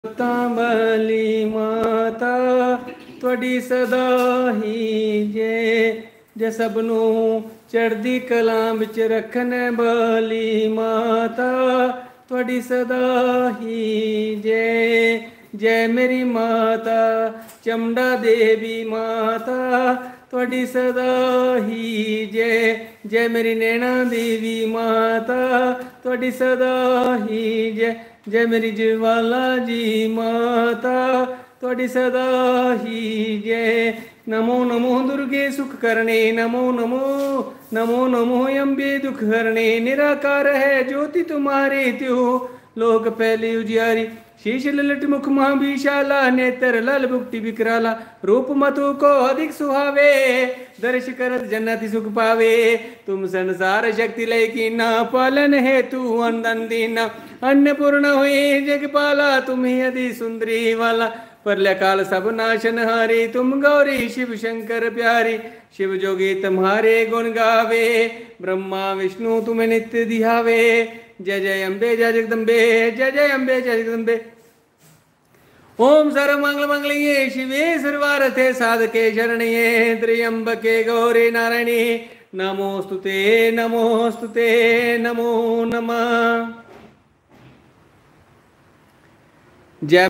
तांबली माता थोड़ी सदा ही जे सबनू चढ़दी कलां विच रखने वाली माता थोड़ी सदा ही जय मेरी माता चमड़ा देवी माता थोड़ी सदा ही जय मेरी नैना देवी माता थोड़ी सदा ही जय मेरी ज्वाला जी माता थोड़ी सदा ही जय। नमो नमो दुर्गे सुख करणे नमो नमो नमो नमो अम्बे दुख हरणे निराकार है ज्योति तुम्हारे त्यो लोक पहले उजियारी शीश ललट मुख महाविशाला नेत्र लल भुक्ति विकराला रूप मधु को अधिक सुहावे दर्श करत जन्नति सुख पावे तुम संसार शक्ति लय की ना पालन है तू अंदन दीना अन्नपूर्ण हुए जगपाला तुम ही अति सुंदरी वाला प्रलय काल सब नाशन हारी तुम गौरी शिव शंकर प्यारी शिव जोगी तुम्हारे गुण गावे ब्रह्मा विष्णु तुम्हें नित्य दिहावे जय जय अम्बे जय जगदम्बे जय जय अम्बे जय जगदम्बे। ओम सर्व मंगल मंगलिये शिवे सर्वार्थे साधके शरण्ये त्र्यंबके गौरी नारायणी नमोस्तुते नमोस्तुते नमो नमः। जय